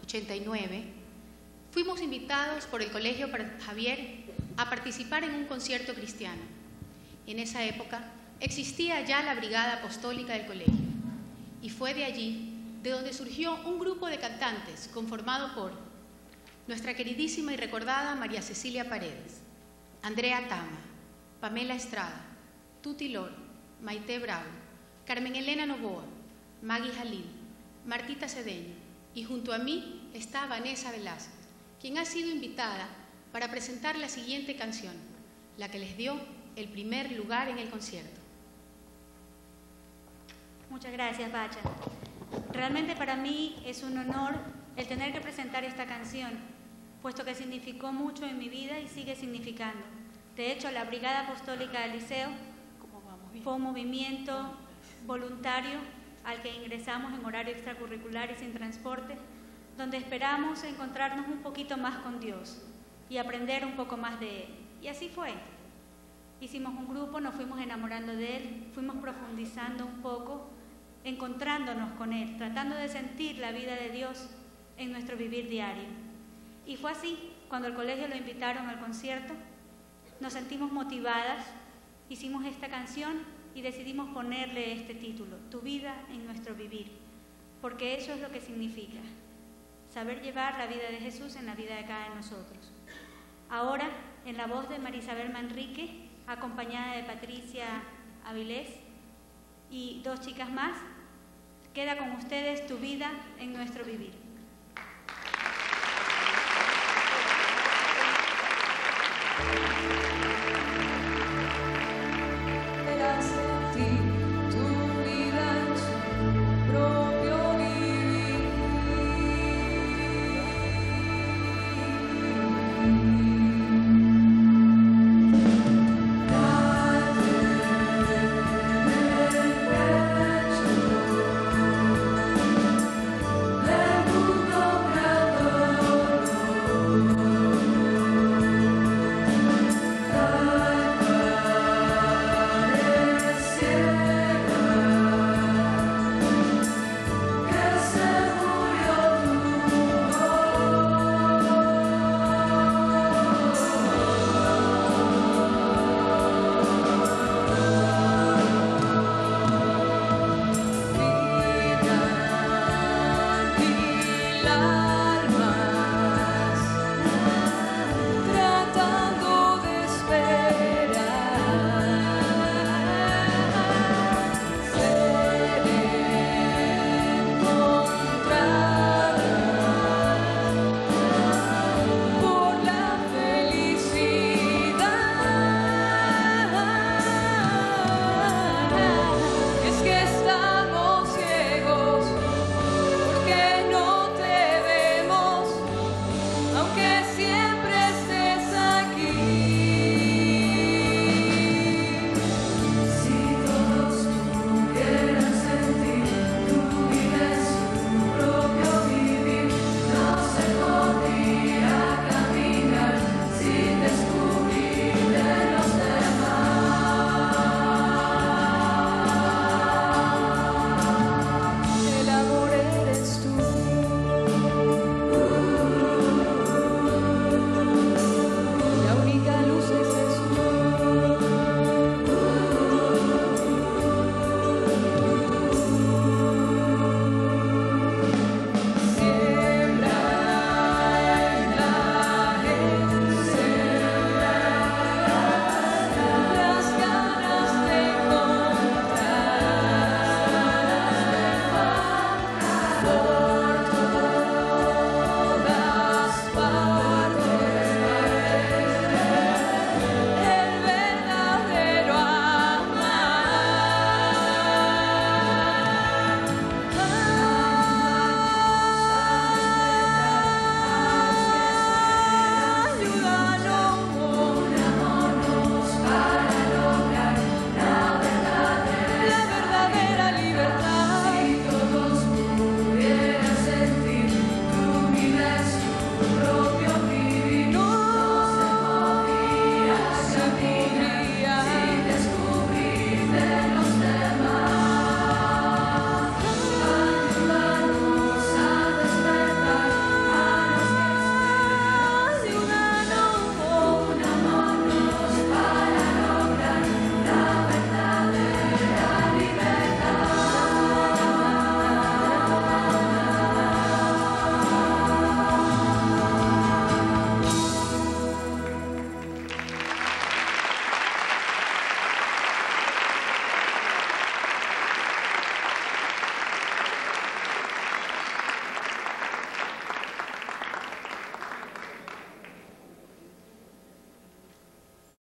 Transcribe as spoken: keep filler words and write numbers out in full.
ochenta y nueve, fuimos invitados por el Colegio Javier a participar en un concierto cristiano. En esa época existía ya la Brigada Apostólica del colegio, y fue de allí de donde surgió un grupo de cantantes conformado por nuestra queridísima y recordada María Cecilia Paredes, Andrea Tama, Pamela Estrada, Tuti Loro, Maite Bravo, Carmen Elena Novoa, Maggie Jalil, Martita Cedeño, y junto a mí está Vanessa Velázquez, quien ha sido invitada para presentar la siguiente canción, la que les dio el primer lugar en el concierto. Muchas gracias, Bacha. Realmente para mí es un honor el tener que presentar esta canción, puesto que significó mucho en mi vida y sigue significando. De hecho, la Brigada Apostólica del Liceo fue un movimiento voluntario al que ingresamos en horario extracurricular y sin transporte, donde esperamos encontrarnos un poquito más con Dios y aprender un poco más de Él. Y así fue. Hicimos un grupo, nos fuimos enamorando de Él, fuimos profundizando un poco, encontrándonos con Él, tratando de sentir la vida de Dios en nuestro vivir diario. Y fue así, cuando el colegio lo invitaron al concierto, nos sentimos motivadas, hicimos esta canción y decidimos ponerle este título, Tu vida en nuestro vivir, porque eso es lo que significa, saber llevar la vida de Jesús en la vida de cada uno de nosotros. Ahora, en la voz de Marisabel Manrique, acompañada de Patricia Avilés y dos chicas más, queda con ustedes Tu vida en nuestro vivir. Thank you.